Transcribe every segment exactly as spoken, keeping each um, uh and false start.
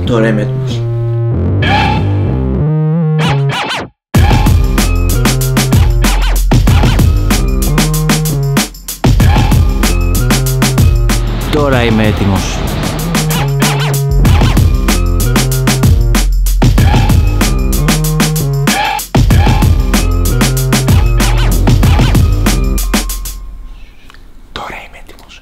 Τώρα είμαι έτοιμος. Τώρα είμαι έτοιμος. Τώρα είμαι έτοιμος.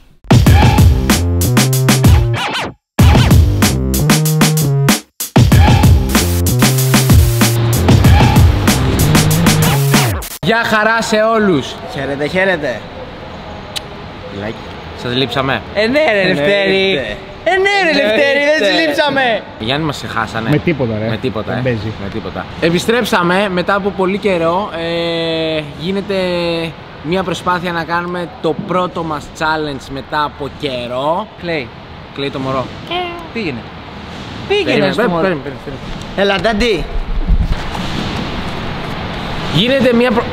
Γεια χαρά σε όλους! Χαίρετε, χαίρετε. Φιλάκι. Σας λείψαμε. Ε, ναι ρε Λευτέρη. Ε, ναι ρε Λευτέρη, δεν σε λείψαμε. Γιάννη μας ξεχάσανε. Με τίποτα ρε. Με τίποτα, δεν ε. παίζει. Με τίποτα. Επιστρέψαμε μετά από πολύ καιρό. Ε, γίνεται μια προσπάθεια να κάνουμε το πρώτο μας challenge μετά από καιρό. Κλαίει. Κλαίει το μωρό. Πήγαινε. Πήγαινε Περίμενε, στο μωρό. περίμενε, περίμενε. Έλα, Ντάντι. Γίνεται μια προ...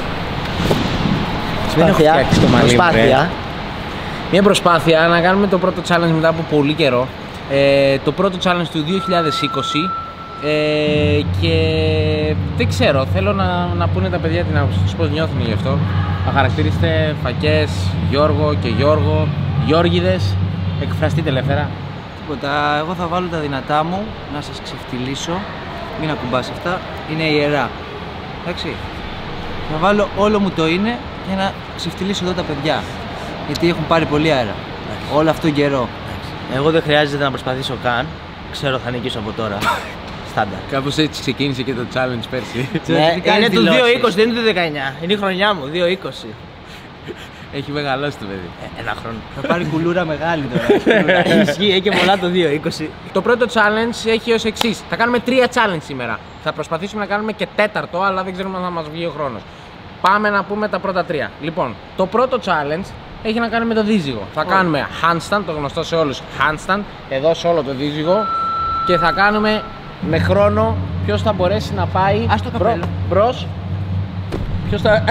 Δεν έχω φτιάξει το μαλλί μου, Προσπάθεια. ρε. Μια προσπάθεια να κάνουμε το πρώτο challenge μετά από πολύ καιρό. Ε, το πρώτο challenge του δύο χιλιάδες είκοσι. Ε, και δεν ξέρω, θέλω να, να πούνε τα παιδιά την άποψη τους, πώς νιώθουν γι' αυτό. Αχαρακτήριστε Φακές, Γιώργο και Γιώργο, Γιώργιδες, εκφραστείτε ελεύθερα. Τίποτα, εγώ θα βάλω τα δυνατά μου να σας ξεφτυλίσω. Μην ακουμπάς αυτά, είναι ιερά. Εντάξει. Θα βάλω όλο μου το είναι για να ξεφτυλίσω εδώ τα παιδιά. Γιατί έχουν πάρει πολύ αέρα. Όλο αυτό καιρό. Εγώ δεν χρειάζεται να προσπαθήσω καν. Ξέρω θα νικήσω από τώρα. Στάνταρ. Κάπως έτσι ξεκίνησε και το challenge πέρσι. Ναι, είναι το δύο είκοσι, δεν είναι το δεκαεννιά. Είναι η χρονιά μου, δύο είκοσι. Έχει μεγαλώσει το παιδί. Ε, ένα χρόνο. Θα πάρει κουλούρα μεγάλη τώρα. Ισχύει, έχει και πολλά το δύο είκοσι. Το πρώτο challenge έχει ως εξής. Θα κάνουμε τρία challenge σήμερα. Θα προσπαθήσουμε να κάνουμε και τέταρτο, αλλά δεν ξέρουμε αν θα μας βγει ο χρόνος. Πάμε να πούμε τα πρώτα τρία. Λοιπόν, το πρώτο challenge έχει να κάνει με το δίζυγο. Θα κάνουμε handstand, το γνωστό σε όλους handstand, εδώ σε όλο το δίζυγο. Και θα κάνουμε με χρόνο ποιος θα μπορέσει να πάει Ας το καπέλο. μπρος. Ποιος θα...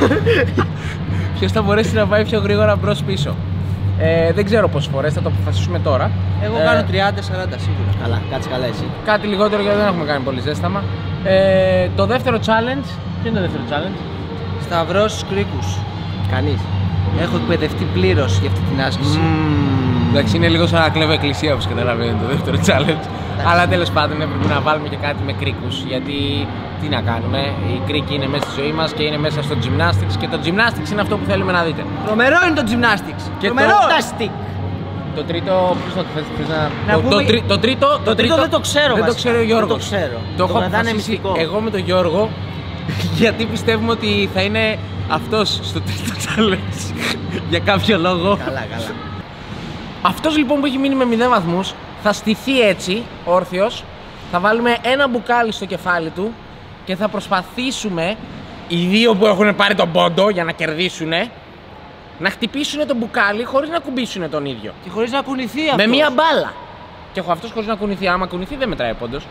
ποιος θα μπορέσει να πάει πιο γρήγορα μπρος πίσω. Ε, δεν ξέρω πόσες φορές, θα το αποφασίσουμε τώρα. Εγώ Ε, κάνω τριάντα σαράντα σίγουρα. Καλά, κάτσε καλά εσύ. Κάτι λιγότερο γιατί δεν έχουμε κάνει πολύ ζέσταμα. Ε, το δεύτερο challenge. Ποιο είναι το δεύτερο challenge? Σταυρός στους κρίκους. Κανείς. Έχω εκπαιδευτεί πλήρως για αυτή την άσκηση. Εντάξει, είναι λίγο σαν να κλέβω εκκλησία όπως καταλαβαίνετε το δεύτερο challenge. Αλλά τέλος πάντων έπρεπε να βάλουμε και κάτι με κρίκους. Γιατί τι να κάνουμε, η κρίκη είναι μέσα στη ζωή μας και είναι μέσα στο gymnastics. Και το gymnastics είναι αυτό που θέλουμε να δείτε. Τρομερό είναι το gymnastics. Και Τρομερό. το- Το τρίτο. Ποιος θα το θες, θες να. Να το, πούμε- το, τρί- το τρίτο. Το τρίτο δεν το ξέρω. Δεν το βασικά. ξέρει ο Γιώργος. Δεν το ξέρω. Το έχω κρατάνε αποφασίσει μυστικό. εγώ με τον Γιώργο. Γιατί πιστεύουμε ότι θα είναι αυτός στο τρίτο challenge. Για κάποιο λόγο. Καλά, καλά. Αυτός λοιπόν που έχει μείνει με μηδέν βαθμούς θα στηθεί έτσι, όρθιος. Θα βάλουμε ένα μπουκάλι στο κεφάλι του και θα προσπαθήσουμε οι δύο που έχουν πάρει τον πόντο για να κερδίσουνε να χτυπήσουν το μπουκάλι χωρίς να κουμπίσουν τον ίδιο. Και χωρίς να κουνηθεί αυτό. Με μία μπάλα. Και έχω αυτός χωρίς να κουνηθεί. Άμα κουνηθεί δεν μετράει πόντος.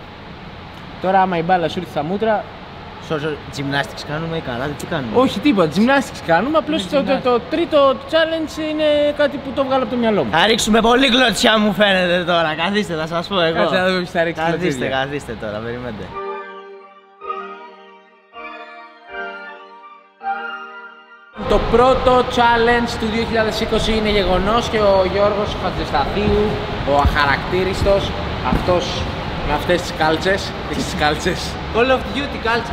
Τώρα άμα η μπάλα σου έρθει στα μούτρα. Σώσο, gymnastics κάνουμε ή καλά, τι κάνουμε. Όχι τίποτα, gymnastics κάνουμε. Απλώς το, το, το τρίτο challenge είναι κάτι που το βγάλω από το μυαλό μου. Θα ρίξουμε πολύ κλωτσιά μου φαίνεται τώρα. Καθίστε, θα σας πω εγώ. Κάτσε να δούμε ποιος θα ρίξει Καθίστε, κλωτσίδια. καθίστε τώρα, περιμένετε. Το πρώτο challenge του δύο χιλιάδες είκοσι είναι γεγονός και ο Γιώργος Χατζησταθίου, ο αχαρακτήριστος, αυτός με αυτές τις κάλτσες, τις κάλτσες, Call of Duty κάλτσα.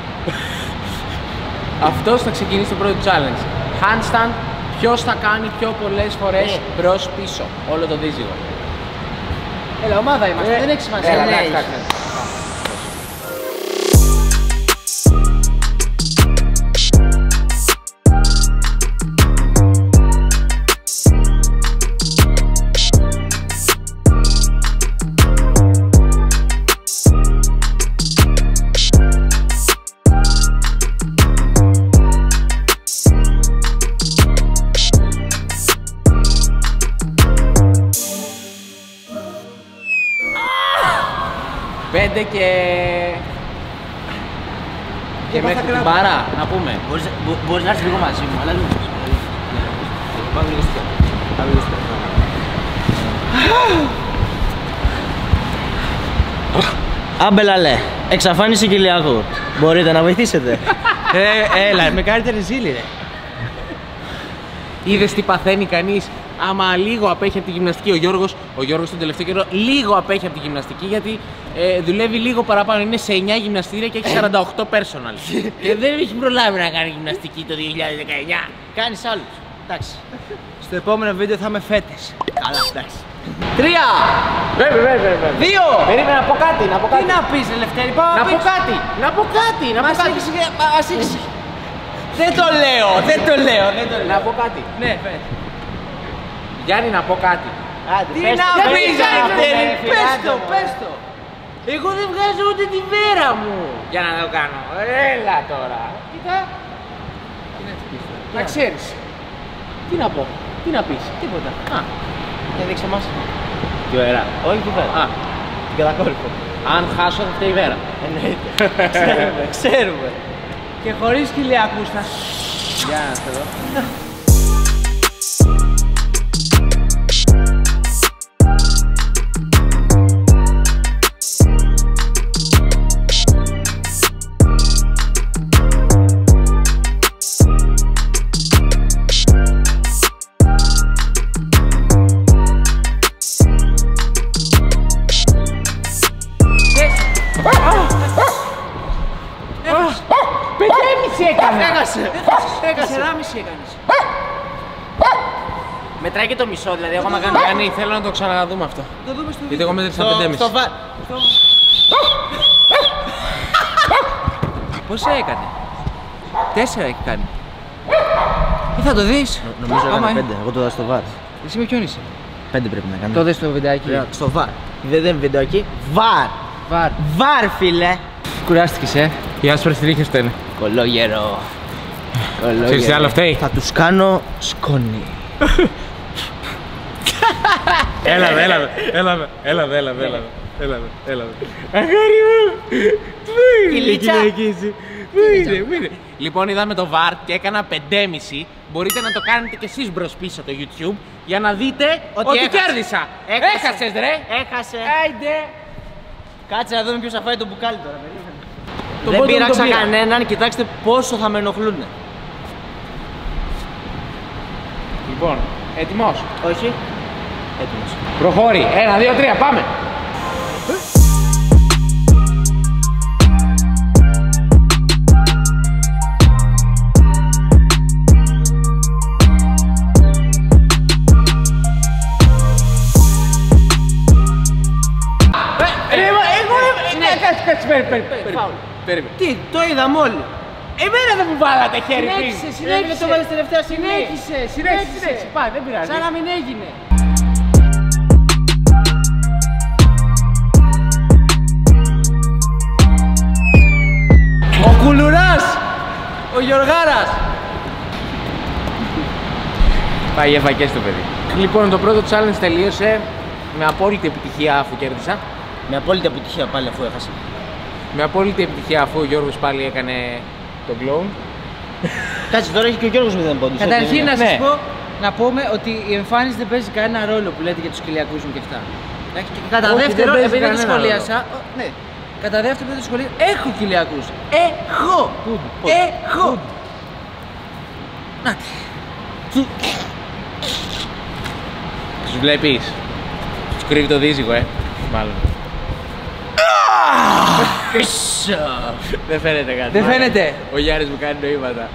αυτός θα ξεκινήσει το πρώτο challenge. Handstand, ποιος θα κάνει πιο πολλές φορές Ε. μπρος πίσω, όλο το δίζυγο. Έλα, ομάδα είμαστε, Ε, δεν έχει σημασία. έλα, Ναι, εντάξει, έχει. εντάξει. Πέντε και... Και μέχρι την παρά, να πούμε. Μπορείς, μπο- μπορείς να έρθεις λίγο μαζί μου, αλλά λίγο. Πάμε λίγο στο. Πάμε λίγο στο. Άμπελαλέ, εξαφάνιση Κυλιακού. Μπορείτε να βοηθήσετε? ε, έλα, με κάνετε ρεζίλι, ρε. Είδες τι παθαίνει κανείς άμα λίγο απέχει από τη γυμναστική? Ο Γιώργος, ο Γιώργος τον τελευταίο καιρό λίγο απέχει από τη γυμναστική γιατί ε, δουλεύει λίγο παραπάνω. Είναι σε εννιά γυμναστήρια και έχει σαράντα οκτώ personal. Και δεν έχει προλάβει να κάνει γυμναστική το δύο χιλιάδες δεκαεννιά. Κάνεις άλλους. Εντάξει. Στο επόμενο βίντεο θα είμαι φέτες. Καλά, εντάξει. Τρία! Βέβαια, βέβαια, βέβαια. Δύο! Περίμενα να πω κάτι, να πω Τι κάτι. να πεις, ρε Λευτέρη, πάω Να να πω πεις. κάτι, να πω κάτι, να πω Μας κάτι. έχεις, μας έχεις. Δεν το λέω, δεν το λέω, δεν το λέω. Να πω κάτι. Ναι, πες. Γιάννη, να πω κάτι. Άντε, Τι πες να το, πεις, πες το, ρε Λευτέρη, ρε, φίλε, πες άντε, το, ρε. πες το. Εγώ δεν βγάζω ούτε τη βέρα μου για να το κάνω. Έλα τώρα. Κοίτα. Να ξέρεις. Τι να πω, τι να πεις. Τίποτα. Α, Για δείξε μας. τι ωραία. Όχι την πέρα. Α, Την κατακόρυφο. αν χάσω θα φταίει η βέρα. Εννοείται. Ξέρουμε, ξέρουμε. Και χωρίς Κυλιακούς θα... Για να σε δω. Πεντέμιση έκανε! Έχασε. Έχασε. Τεσσεράμιση έκανες. Μετράει και το μισό, δηλαδή εγώ άμα κάνω κάνει, θέλω να το ξαναδούμε αυτό. Το δούμε στο Γιατί βίντεο. εγώ μέτρησα Στο- πεντέμιση. στο βα- Πόσα έκανε? Τέσσερα έχει κάνει. Ή θα το δεις? Νομίζω Άμα έκανα είναι. πέντε. Εγώ το δω στο βαρ. Εσύ με ποιον είσαι? Πέντε πρέπει να κάνω. Το δες στο βιντεάκι. Λέω, στο βαρ. Δεν είναι βίντεο εκεί. Βαρ. Βαρ. Βαρ, φίλε. Κουράστηκες, ε. Οι άσπρες τρίχες φταίνε. Κολόγερο. Ξέρεις τι άλλο φταίει? Θα τους κάνω σκόνη. Έλαβε, έλαβε, έλαβε, έλαβε, έλαβε, έλαβε, έλαβε, έλαβε. Αγάρι μου, πού είναι η Κυλίτσα. γυναικίση, πού είναι, πού είναι. Λοιπόν, είδαμε το βαρ και έκανα πεντέμιση. Μπορείτε να το κάνετε κι εσείς μπρος πίσω το YouTube για να δείτε ότι, έχασε. κέρδισα. Έχασε. Έχασες, ρε. Έχασε. Άιντε. Κάτσε να δούμε ποιος θα φάει το μπουκάλι τώρα. περίμενε. Το Δεν πόντο μου πείραξα το πήρα. κανέναν, κοιτάξτε πόσο θα με ενοχλούνε. Λοιπόν, έτοιμος. Όχι. Έτοιμος. Προχώρη. Ένα, δύο, τρία, πάμε. Περίμενε. Τι, το είδαμε όλοι. Εμένα δεν μου βάλατε χέρι πριν. Συνέχισε, συνέχισε. το βάλεις τελευταία στιγμή. Συνέχισε, Συνέχισε, συνέχισε. Πάει, δεν πειράζει. Σαν να μην έγινε. Ο Κουλουράς, ο Γιωργάρας. Πάει για φακές το παιδί. Λοιπόν, το πρώτο challenge τελείωσε με απόλυτη επιτυχία αφού κέρδισα. Με απόλυτη επιτυχία πάλι αφού έχασα. Με απόλυτη επιτυχία αφού ο Γιώργος πάλι έκανε τον κλόουν. Κάτσε τώρα έχει και ο Γιώργος μηδέν πόντους. Καταρχήν να Ναι. σας πω, να πούμε ότι η εμφάνιση δεν παίζει κανένα ρόλο που λέτε για τους Κυλιακούς μου και αυτά. Εντάξει, και κατά Όχι, δεύτερον, δεν παίζει επειδή το κανένα σχολίασα, ο, ναι, κατά δεύτερον επειδή το σχολίασα, έχω Κυλιακούς. Έχω! Έχω! Να τι. Τους βλέπεις. Τους κρύβει το δίζυγο, ε. Μάλλον. Δεν φαίνεται κάτι. Δεν φαίνεται. Ο Γιάννης μου κάνει νοήματα.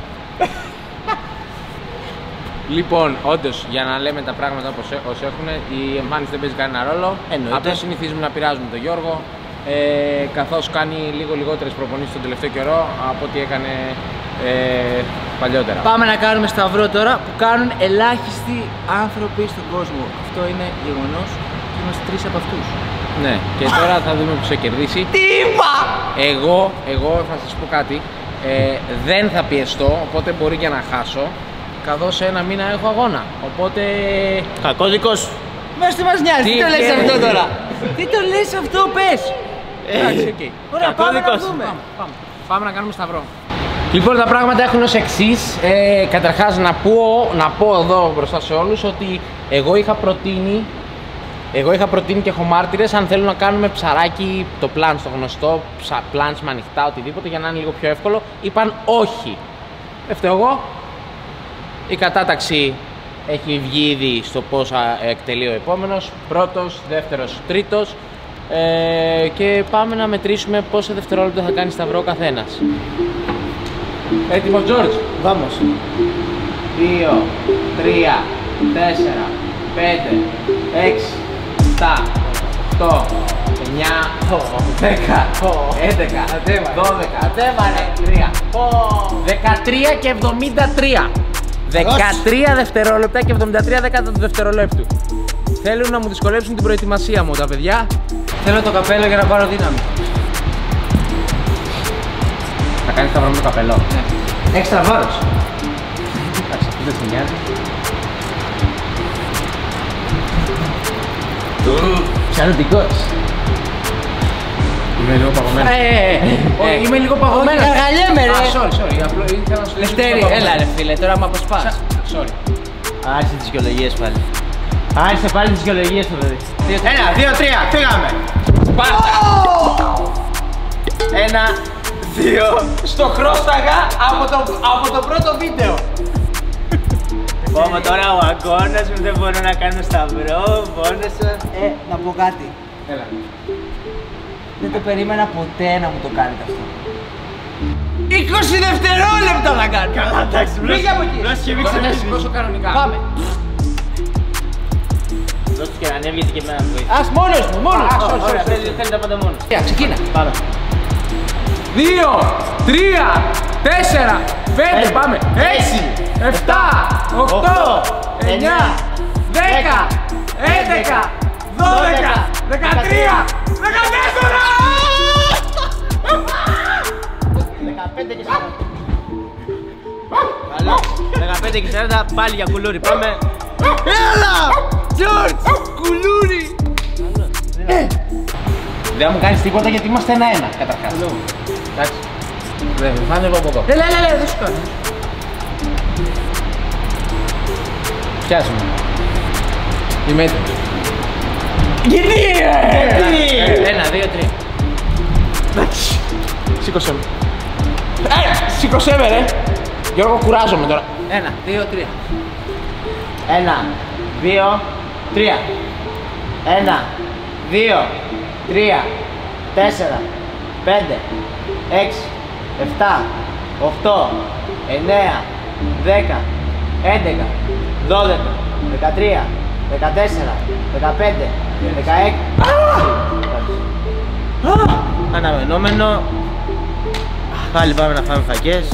Λοιπόν, όντως, για να λέμε τα πράγματα όπως ως έχουν, η εμφάνιση δεν παίζει κανένα ρόλο. Εννοείται. Απλώς συνηθίζουμε να πειράζουμε τον Γιώργο, ε, καθώς κάνει λίγο λιγότερες προπονήσεις τον τελευταίο καιρό από ό,τι έκανε ε, παλιότερα. Πάμε να κάνουμε σταυρό τώρα που κάνουν ελάχιστοι άνθρωποι στον κόσμο. Αυτό είναι γεγονός και είμαστε τρεις από αυτούς. Ναι, και τώρα θα δούμε ποιος θα κερδίσει. Τι είπα! Εγώ, εγώ θα σας πω κάτι. Ε, δεν θα πιεστώ, οπότε μπορεί και να χάσω. Καθώς σε ένα μήνα έχω αγώνα. Οπότε. Κακό δικό σου. Μας τι μας νοιάζει, τι, Τι το λες κέρδισε. αυτό τώρα! Τι το λες αυτό, πες! Εντάξει, οκ. Ωραία, Κακό πάμε δικό να σου. δούμε. Πάμε. Πάμε να κάνουμε σταυρό. Λοιπόν, τα πράγματα έχουν ως εξής. Ε, καταρχάς, να πω, να πω εδώ μπροστά σε όλους ότι εγώ είχα προτείνει Εγώ είχα προτείνει και έχω μάρτυρες αν θέλουν να κάνουμε ψαράκι το πλάν στο γνωστό, πλάν με ανοιχτά, οτιδήποτε για να είναι λίγο πιο εύκολο. Είπαν όχι. Δεν φταίω εγώ. Η κατάταξη έχει βγει ήδη στο πώς εκτελεί ο επόμενος. Πρώτος, δεύτερος, τρίτος. Ε, και πάμε να μετρήσουμε πόσα δευτερόλεπτα θα κάνει σταυρό ο καθένας. Έτοιμος, George? Vamos. δύο, τρία, τέσσερα, πέντε, έξι, επτά, οκτώ, εννιά, δέκα, έντεκα, δώδεκα, τρία, δεκατρία και εβδομήντα τρία. δεκατρία δευτερόλεπτα και εβδομήντα τρία δέκατα του δευτερολέπτου. Θέλουν να μου δυσκολέψουν την προετοιμασία μου τα παιδιά. Θέλω το καπέλο για να πάρω δύναμη. Θα κάνεις σταυρό με το καπέλο. Ναι. Έξτρα βάρος. Εντάξει, αυτό δεν σε νοιάζει. Ψαρωτικός. Είμαι λίγο παγωμένος. Ε, ε, ε, Είμαι λίγο παγωμένος. Γαργαλιέμαι ρε. Α, sorry, sorry. Απλό ήθελα να σου δείξω. Λευτέρη, έλα ρε φίλε, τώρα με αποσπάς. Sorry. Άρχισε τις δικαιολογίες πάλι. Άρχισε πάλι τις δικαιολογίες το παιδί. Ένα, δύο, τρία, φύγαμε. Πάρτα! Ένα, δύο. Στο χρώσταγα από το, από το πρώτο βίντεο. Πάμε τώρα ο αγώνας μου, δεν μπορώ να κάνω σταυρό, πόνεσα. Ε, να πω κάτι. Έλα. Δεν το περίμενα ποτέ να μου το κάνετε αυτό. είκοσι δευτερόλεπτα να κάνω. Καλά, εντάξει, Φύγε από εκεί. Τώρα θα σηκώσω κανονικά. Πάμε. Δώσ' του και να ανέβγεται και εμένα να βοήθησε. Ας μόνος μου, μόνος μου. sorry, Ωραία, sorry, θέλει θέλει τα πάντα μόνος. Ωραία, ξεκίνα. Πάμε. Δύο, τρία, τέσσερα, πέντε, πάμε. Έξι, επτά, οκτώ, εννιά, δέκα, έντεκα, δώδεκα, δεκατρία, δεκατέσσερα. δεκαπέντε και σαράντα. Καλά. δεκαπέντε και σαράντα πάλι για κουλούρι. Πάμε. Έλα! George! Κουλούρι! Δεν θα μου κάνεις τίποτα γιατί είμαστε ένα-ένα καταρχάς. Εντάξει. Δεν θα ανέβω από εδώ. Έλα, έλα, έλα, δεν σου κάνω. Πιάσουμε. Είμαι έτοιμος. Γιατί! Ένα, δύο, τρία. Εντάξει. Σήκωσέ με. Ε, σήκωσέ με ρε. Γιώργο, κουράζομαι τώρα. Ένα, δύο, τρία. Ένα, δύο, τρία. Ένα, δύο, τρία, τέσσερα, πέντε, έξι, επτά, οκτώ, εννέα, δέκα, έντεκα, δώδεκα, δεκατρία, δεκατέσσερα, δεκαπέντε, δεκαέξι. Αναμενόμενο. Πάλι πάμε να φάμε φακές.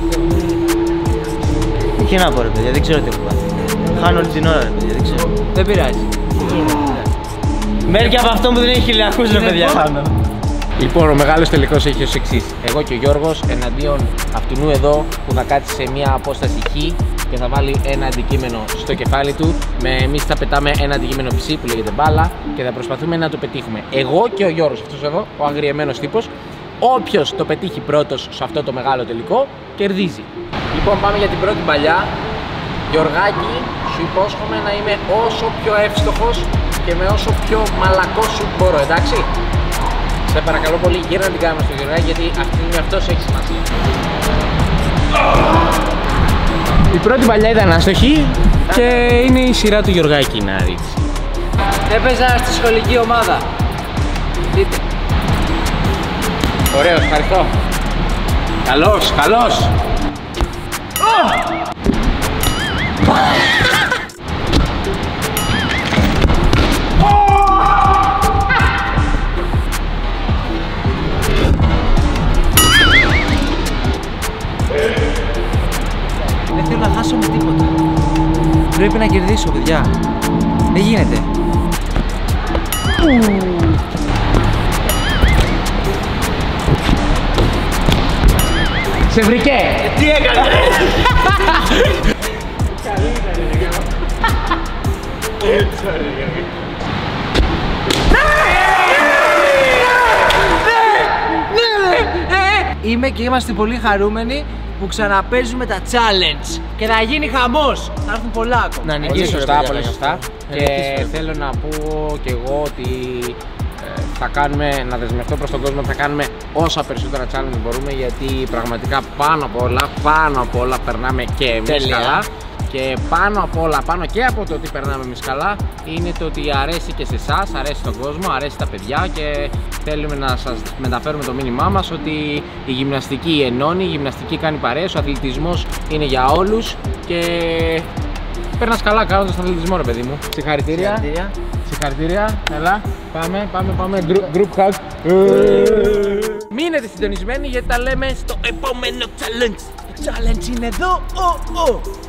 Τι να πω ρε παιδιά, δεν ξέρω τι έχω πάθει. Χάνω όλη την ώρα ρε παιδιά, δεν ξέρω. Δεν πειράζει. Μέρη από αυτό που δεν έχει χιλιακούς ρε παιδιά χάνω. Λοιπόν, ο μεγάλος τελικός έχει ως εξής. Εγώ και ο Γιώργος εναντίον αυτού εδώ που θα κάτσει σε μια απόσταση χ και θα βάλει ένα αντικείμενο στο κεφάλι του. Με εμείς θα πετάμε ένα αντικείμενο ψ που λέγεται μπάλα και θα προσπαθούμε να το πετύχουμε. Εγώ και ο Γιώργος, αυτός εδώ, ο αγριεμένος τύπος. Όποιος το πετύχει πρώτος σε αυτό το μεγάλο τελικό, κερδίζει. Λοιπόν, πάμε για την πρώτη παλιά. Γιωργάκη, σου υπόσχομαι να είμαι όσο πιο εύστοχος και με όσο πιο μαλακός σου μπορώ, εντάξει. Σε παρακαλώ πολύ, γύρω να την κάνουμε στο Γιωργάκη, γιατί αυτή τη στιγμή αυτός έχει σημασία. Η πρώτη παλιά ήταν άστοχη και είναι η σειρά του Γιωργάκη να ρίξει. Έπαιζα στη σχολική ομάδα. Δείτε. Ωραίος, ευχαριστώ. Καλός, καλός. Δεν θέλω να χάσω με τίποτα. Πρέπει να κερδίσω, παιδιά. Δεν γίνεται. Σε βρήκε! Τι έκανε ρε! Είμαι και είμαστε πολύ χαρούμενοι που ξαναπέζουμε τα challenge και θα γίνει χαμός. Θα έρθουν πολλά ακόμα. Να Πολύ σωστά, πολύ σωστά. Και θέλω να πω και εγώ ότι ε, θα κάνουμε, να δεσμευτώ προς τον κόσμο ότι θα κάνουμε όσα περισσότερα challenge μπορούμε, γιατί πραγματικά πάνω απ' όλα, πάνω απ' όλα περνάμε και εμείς καλά. Και πάνω απ' όλα, πάνω και από το ότι περνάμε εμείς καλά, είναι το ότι αρέσει και σε εσάς, αρέσει στον κόσμο, αρέσει στα παιδιά και θέλουμε να σας μεταφέρουμε το μήνυμά μας ότι η γυμναστική ενώνει, η γυμναστική κάνει παρέες, ο αθλητισμός είναι για όλους και περνάς καλά κάνοντας τον αθλητισμό, ρε παιδί μου. Συγχαρητήρια. Συγχαρητήρια. Συγχαρητήρια. Έλα, πάμε, πάμε, πάμε. Group hug. Μείνετε συντονισμένοι γιατί τα λέμε στο επόμενο challenge. Το challenge είναι εδώ. Oh, oh.